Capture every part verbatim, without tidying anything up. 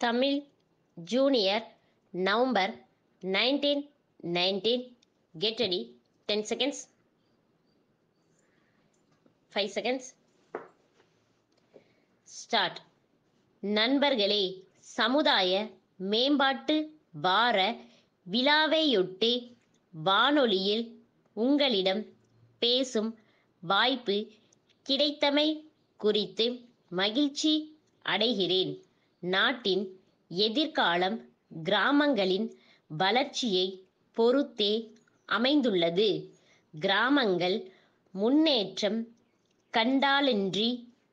Tamil junior November nineteen nineteen. Get ready. ten seconds. five seconds. Start. நண்பர்களே, சமுதாய மேம்பாட்டு வார விழாவையொட்டி வானொலியில் உங்களிடம் பேசும் வாய்ப்பு கிடைத்தமை குறித்து மகிழ்ச்சி அடைகிறேன். நாட்டின் எதிர்காலம் கிராமங்களின் வளர்ச்சியை பொறுத்தே அமைந்துள்ளது. கிராமங்கள் முன்னேற்றம் கண்டாலன்றி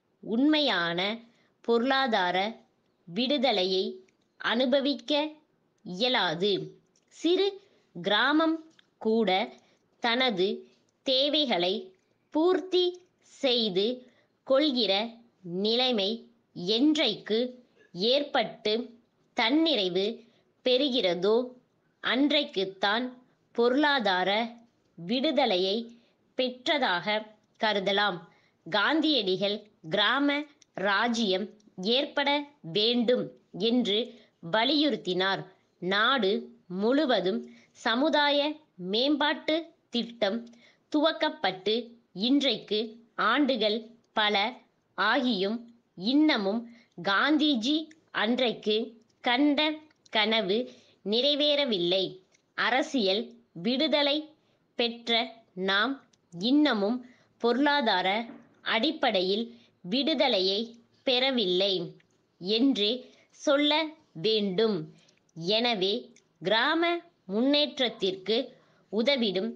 உண்மையான பொருளாதார விடுதலையை அனுபவிக்க இயலாது. சிறு கிராமம் கூட தனது தேவைகளை பூர்த்தி செய்து கொள்கிற நிலைமை என்றைக்கு ஏற்பட்டு தன்னிறைவு பெறுகிறதோ அன்றைக்குத்தான் பொருளாதார விடுதலையை பெற்றதாக கருதலாம். காந்தியடிகள் கிராம ராஜ்யம் ஏற்பட வேண்டும் என்று வலியுறுத்தினார். நாடு முழுவதும் சமுதாய மேம்பாட்டு திட்டம் துவக்கப்பட்டு இன்றைக்கு ஆண்டுகள் பல ஆகியும் இன்னமும் காந்திஜி அன்றைக்கு கண்ட கனவு நிறைவேறவில்லை. அரசியல் விடுதலை பெற்ற நாம் இன்னமும் பொருளாதார அடிப்படையில் விடுதலையை பெறவில்லை என்றே சொல்ல வேண்டும். எனவே கிராம முன்னேற்றத்திற்கு உதவிடும்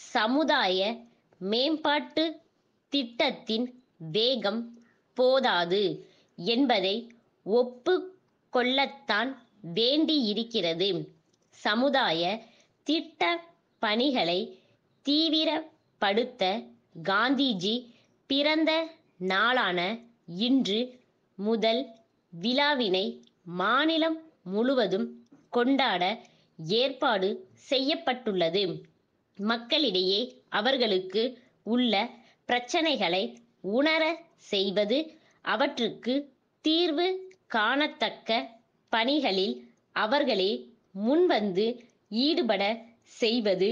சமுதாய மேம்பாட்டு திட்டத்தின் வேகம் போதாது என்பதை ஒப்பு கொள்ளத்தான் வேண்டியிருக்கிறது. சமுதாய திட்ட பணிகளை தீவிரப்படுத்த காந்திஜி பிறந்த நாளான இன்று முதல் விழாவினை மாநிலம் முழுவதும் கொண்டாட ஏற்பாடு செய்யப்பட்டுள்ளது. மக்களிடையே அவர்களுக்கு உள்ள பிரச்சனைகளை உணர செய்வது, அவற்றுக்கு தீர்வு காணத்தக்க பணிகளில் அவர்களே முன்வந்து ஈடுபட செய்வது,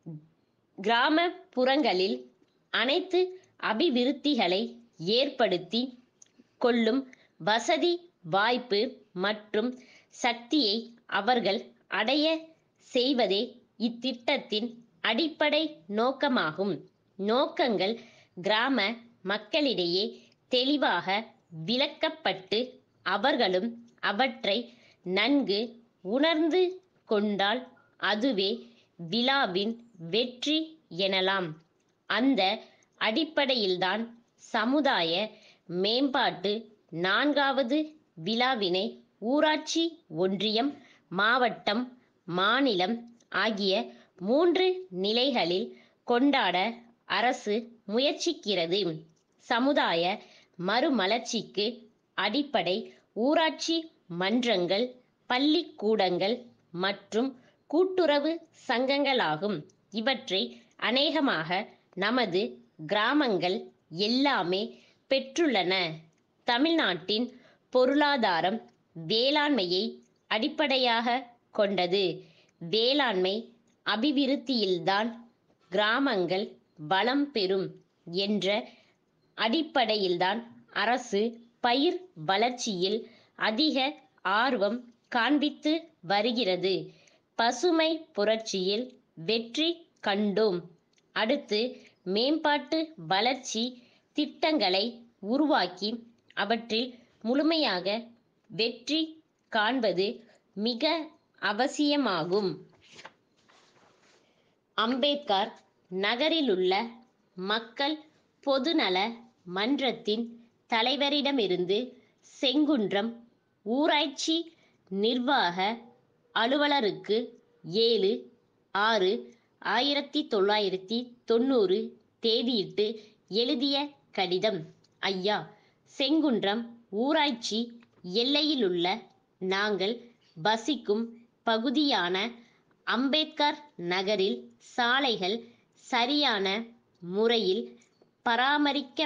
கிராமப்புறங்களில் அனைத்து அபிவிருத்திகளை ஏற்படுத்தி கொள்ளும் வசதி வாய்ப்பு மற்றும் சக்தியை அவர்கள் அடைய செய்வதே இத்திட்டத்தின் அடிப்படை நோக்கமாகும். நோக்கங்கள் கிராம மக்களிடையே தெளிவாக விளக்கப்பட்டு அவர்களும் அவற்றை நன்கு உணர்ந்து கொண்டால் அதுவே விழாவின் வெற்றி எனலாம். அந்த அடிப்படையில்தான் சமுதாய மேம்பாட்டு நான்காவது விழாவினை ஊராட்சி, ஒன்றியம், மாவட்டம், மாநிலம் ஆகிய மூன்று நிலைகளில் கொண்டாட அரசு முயற்சிக்கிறது. சமுதாய மறுமலர்ச்சிக்கு அடிப்படை ஊராட்சி மன்றங்கள், பள்ளிக்கூடங்கள் மற்றும் கூட்டுறவு சங்கங்களாகும். இவற்றை அநேகமாக நமது கிராமங்கள் எல்லாமே பெற்றுள்ளன. தமிழ்நாட்டின் பொருளாதாரம் வேளாண்மையை அடிப்படையாக கொண்டது. வேளாண்மை அபிவிருத்தியில்தான் கிராமங்கள் வளம் பெறும் என்ற அடிப்படையில்தான் அரசு பயிர் வளர்ச்சியில் அதிக ஆர்வம் காண்பித்து வருகிறது. பசுமை புரட்சியில் வெற்றி கண்டோம். அடுத்து மேம்பாட்டு வளர்ச்சி திட்டங்களை உருவாக்கி அவற்றில் முழுமையாக வெற்றி காண்பது மிக அவசியமாகும். அம்பேத்கர் நகரிலுள்ள மக்கள் பொதுநல மன்றத்தின் தலைவரிடமிருந்து செங்குன்றம் ஊராட்சி நிர்வாக அலுவலருக்கு ஏழு ஆறு ஆயிரத்தி தொள்ளாயிரத்தி தொண்ணூறு தேதியிட்டு எழுதிய கடிதம். ஐயா, செங்குன்றம் ஊராட்சி எல்லையிலுள்ள நாங்கள் வசிக்கும் பகுதியான அம்பேத்கர் நகரில் சாலைகள் சரியான முறையில்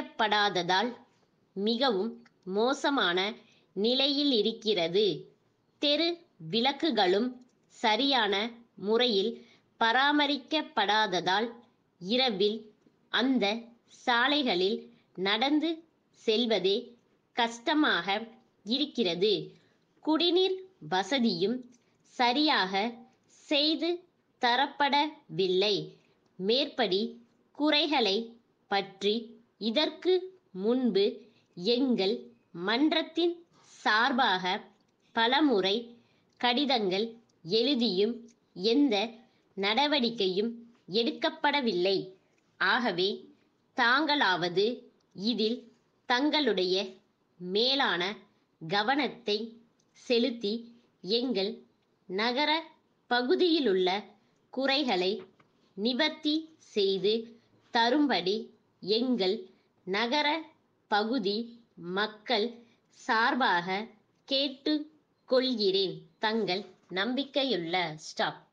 பராமரிக்கப்படாததால் மிகவும் மோசமான நிலையில் இருக்கிறது. தெரு விளக்குகளும் சரியான முறையில் பராமரிக்கப்படாததால் இரவில் அந்த சாலைகளில் நடந்து செல்வதே கஷ்டமாக இருக்கிறது. குடிநீர் வசதியும் சரியாக செய்து தரப்படவில்லை. மேற்படி குறைகளை பற்றி இதற்கு முன்பு எங்கள் மன்றத்தின் சார்பாக பலமுறை கடிதங்கள் எழுதியும் எந்த நடவடிக்கையும் எடுக்கப்படவில்லை. ஆகவே தாங்களாவது இதில் தங்களுடைய மேலான கவனத்தை செலுத்தி எங்கள் நகர பகுதியிலுள்ள குறைகளை நிவர்த்தி செய்து தரும்படி எங்கள் நகர பகுதி மக்கள் சார்பாக கேட்டுக் கொள்கிறேன். தங்கள் நம்பிக்கையுள்ள ஸ்டாப்.